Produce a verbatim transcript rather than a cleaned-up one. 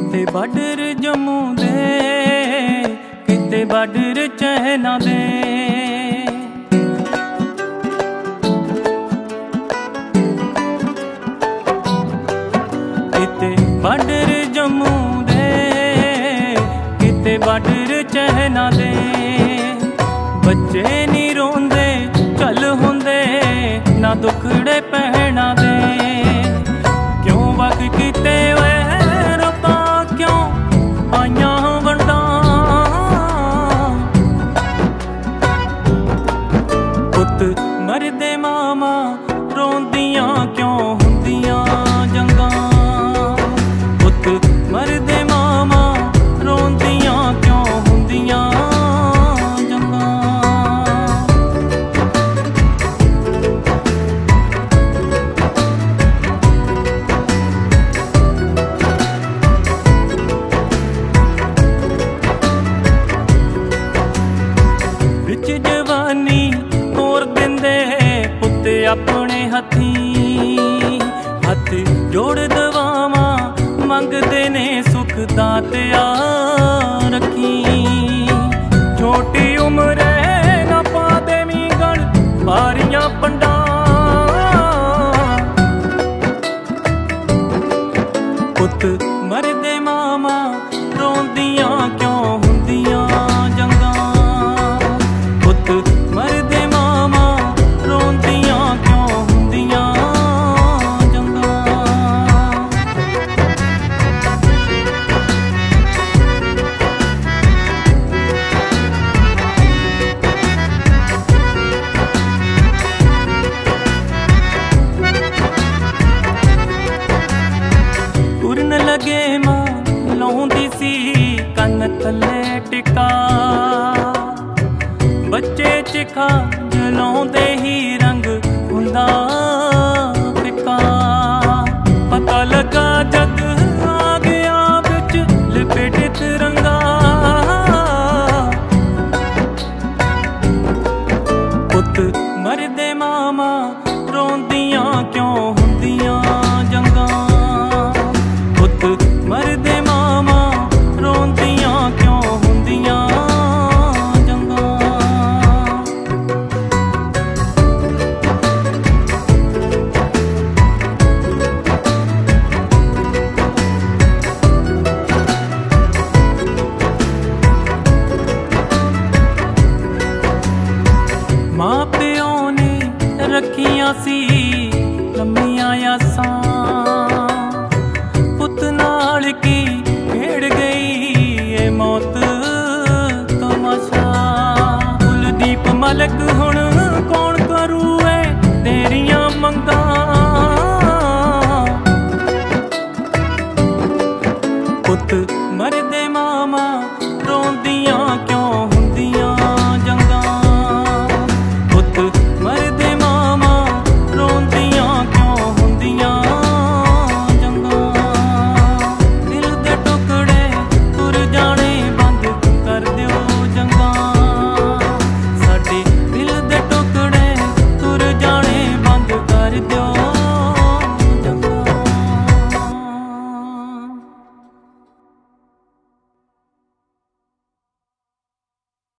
किते बार्डर जम्मू दे, किते border China दे। किते बार्डर जम्मू दे, किते बार्डर चाइना दे। बच्चे नी रोंदे चल होंदे ना दुखड़े पहना दे। क्यों वक किते वे रब्बा क्यों आइयां वंडा। पुत मरदे मामा रोंदियां क्यों हुंदियां जंगां। पुत मरदे मामा रोंदियां क्यों हुंदियां जंगां। विच जवानी तोड़ दिंदे पुत अपने हथीं। हथ जोड़ दवावां मंगदे ने सुख दातिया रखी। छोटी उम्र ना पा देवीं गल बारियां पंडा। पुत मरदे मामा रोंदियां क्यों हुंदियां जंगां। पुत मरदे मामा रोंदियां क्यों हुंदियां जंगां। उड़न लगे मां लाउंदी सी कन थले टिका। बच्चे चिखा जलाउंदे ही रंग हुंदा फिका। पता लगा जग आ गया बिच लिपेटे तिरंगा। पुत मरदे मामा रोंदियां क्यों हुंदियां जंगां। पुत मरदे मामा रोंदियां क्यों हुंदियां जंगां। मां प्यो ने रखियां सी लम्मियां आसां। पुत नाल की खेड़ गई ये मौत तमाशा। कुलदीप मलक हुण कौन करू है तेरियां मंगां। पुत मरदे